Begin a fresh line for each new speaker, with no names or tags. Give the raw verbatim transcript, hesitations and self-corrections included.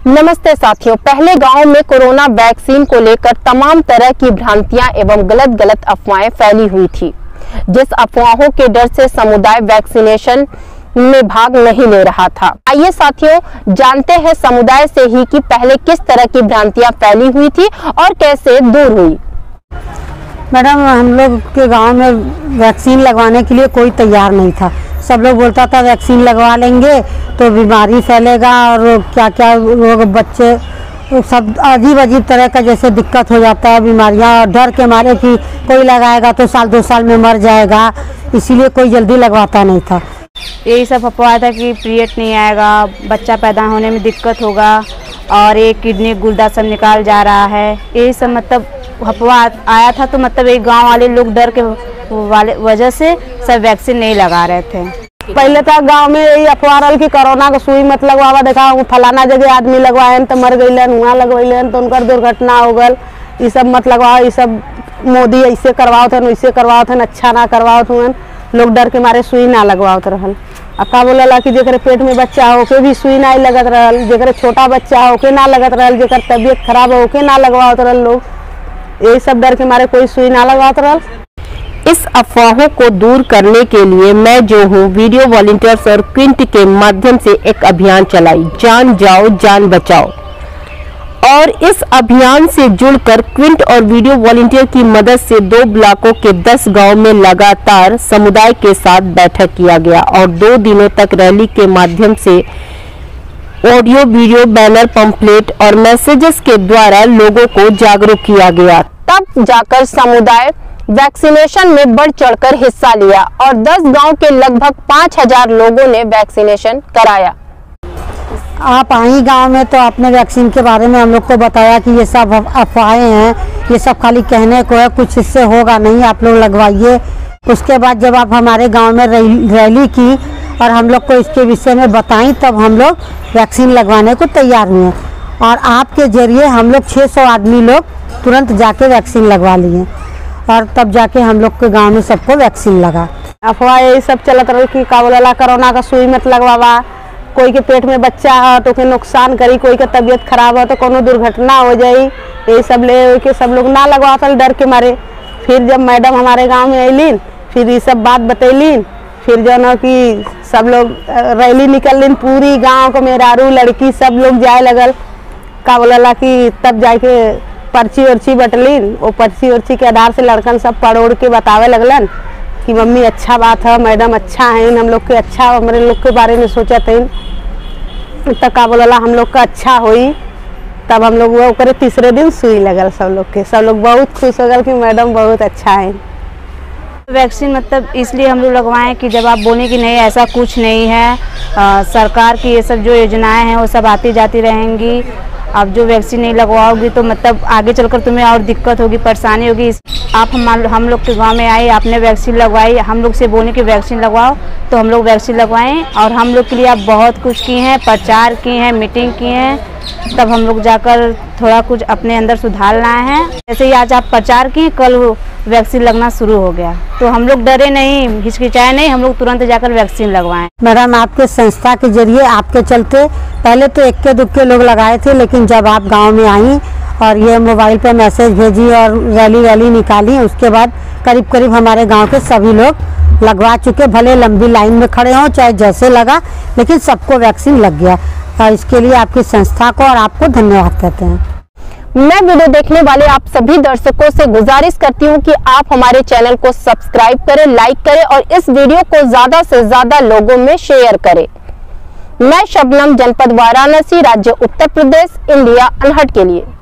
नमस्ते साथियों, पहले गांव में कोरोना वैक्सीन को लेकर तमाम तरह की भ्रांतियां एवं गलत गलत अफवाहें फैली हुई थी, जिस अफवाहों के डर से समुदाय वैक्सीनेशन में भाग नहीं ले रहा था। आइए साथियों, जानते हैं समुदाय से ही कि पहले किस तरह की भ्रांतियां फैली हुई थी और कैसे दूर हुई।
मैडम, हम लोग के गांव में वैक्सीन लगवाने के लिए कोई तैयार नहीं था। सब लोग बोलता था वैक्सीन लगवा लेंगे तो बीमारी फैलेगा और क्या क्या लोग बच्चे सब अजीब अजीब तरह का जैसे दिक्कत हो जाता है, बीमारियां, और डर के मारे कि कोई लगाएगा तो साल दो साल में मर जाएगा, इसीलिए कोई जल्दी लगवाता नहीं था।
यही सब अफवाह था कि पीरियड नहीं आएगा, बच्चा पैदा होने में दिक्कत होगा और एक किडनी गुर्दा सब निकाल जा रहा है। यही सब मतलब अफवाह आया था, तो मतलब एक गांव वाले लोग डर के वाले वजह से सब वैक्सीन नहीं लगा रहे थे।
पहले तो गांव में यही अफवाह रहा कि कोरोना का सुई मत लगवावा, देखा फलाना जगह आदमी लगवाए तो मर गईलन, वहाँ लगवैलन तो उनकर दुर्घटना हो गल, ये सब मत लगवाओ, ये सब मोदी ऐसे करवाओ थे वैसे करवाओ थे, अच्छा ना करवाओ थे। लोग डर के मारे सुई ना लगवाओ रहल। अब का बोला कि जेकर पेट में बच्चा हो के भी सुई ना लगत रहल, जेकर छोटा बच्चा हो के ना लगत रहल, जेकर तबीयत खराब हो के ना लगवाओ रहल। लोग यही सब डर के मारे कोई सुई ना लगवाओ रहल।
इस अफवाहों को दूर करने के लिए मैं जो हूँ वीडियो वॉलंटियर्स और क्विंट के माध्यम से एक अभियान चलाई, जान जाओ जान बचाओ। और इस अभियान से जुड़कर क्विंट और वीडियो वॉलंटियर की मदद से दो ब्लॉकों के दस गांव में लगातार समुदाय के साथ बैठक किया गया और दो दिनों तक रैली के माध्यम से ऑडियो, वीडियो, बैनर, पंपलेट और मैसेजेस के द्वारा लोगों को जागरूक किया गया। तब जाकर समुदाय वैक्सीनेशन में बढ़ चढ़कर हिस्सा लिया और दस गांव के लगभग पाँच हजार लोगों ने वैक्सीनेशन कराया।
आप आई गांव में तो आपने वैक्सीन के बारे में हम लोग को बताया कि ये सब अफवाहें हैं, ये सब खाली कहने को है, कुछ इससे होगा नहीं, आप लोग लगवाइए। उसके बाद जब आप हमारे गांव में रैली की और हम लोग को इसके विषय में बताई, तब हम लोग वैक्सीन लगवाने को तैयार हुए और आपके जरिए हम लोग छः सौ आदमी लोग तुरंत जाके वैक्सीन लगवा लिए और तब जाके हम लोग के गांव में सबको वैक्सीन लगा।
अफवाह यही सब चलत रही कि का बोला कोरोना का सुई मत लगवावा, कोई के पेट में बच्चा हो तो के नुकसान करी, कोई का तबीयत खराब हो तो कोनो दुर्घटना हो जाई, यही सब ले के सब लोग ना लगवाता डर के मारे। फिर जब मैडम हमारे गांव में अलिन, फिर ये सब बात बतैलिन, फिर जो ना कि सब लोग रैली निकलिन, पूरी गाँव को मेहरारू लड़की सब लोग जाए लगल। का बोला कि तब जाके पर्ची वर्ची बटलिन, वो पर्ची वर्ची के आधार से लड़कन सब पढ़ के बतावे लगलन कि मम्मी अच्छा बात है, मैडम अच्छा है, हम लोग के अच्छा हमारे लोग के बारे में सोचा थे। तब का बोला हम लोग का अच्छा हुई, तब हम लोग वो करे तीसरे दिन सुई लगल सब लोग के, सब लोग बहुत खुश हो गए कि मैडम बहुत अच्छा है।
वैक्सीन मतलब इसलिए हम लोग लगवाएं कि जब आप बोले कि नहीं ऐसा कुछ नहीं है, आ, सरकार की ये सब जो योजनाएं हैं वो सब आती जाती रहेंगी। आप जो वैक्सीन नहीं लगवाओगी तो मतलब आगे चलकर तुम्हें और दिक्कत होगी, परेशानी होगी। आप हम हम लोग के गांव में आए, आपने वैक्सीन लगवाई, हम लोग से बोले कि वैक्सीन लगवाओ तो हम लोग वैक्सीन लगवाएं और हम लोग के लिए आप बहुत कुछ किए हैं, प्रचार किए हैं, मीटिंग किए हैं, तब हम लोग जाकर थोड़ा कुछ अपने अंदर सुधार लाए हैं। जैसे ही आज आप प्रचार किए, कल वैक्सीन लगना शुरू हो गया, तो हम लोग डरे नहीं, हिचकिचाए नहीं, हम लोग तुरंत जाकर वैक्सीन लगवाएं।
मैडम, आपके संस्था के जरिए आपके चलते पहले तो इक्के दुक्के लोग लगाए थे, लेकिन जब आप गांव में आई और ये मोबाइल पे मैसेज भेजी और रैली रैली निकाली, उसके बाद करीब करीब हमारे गांव के सभी लोग लगवा चुके, भले लंबी लाइन में खड़े हों चाहे जैसे लगा, लेकिन सबको वैक्सीन लग गया। और इसके लिए आपकी संस्था को और आपको धन्यवाद कहते हैं।
मैं वीडियो देखने वाले आप सभी दर्शकों से गुजारिश करती हूं कि आप हमारे चैनल को सब्सक्राइब करें, लाइक करें और इस वीडियो को ज्यादा से ज्यादा लोगों में शेयर करें। मैं शबनम, जनपद वाराणसी, राज्य उत्तर प्रदेश, इंडिया अनहट के लिए।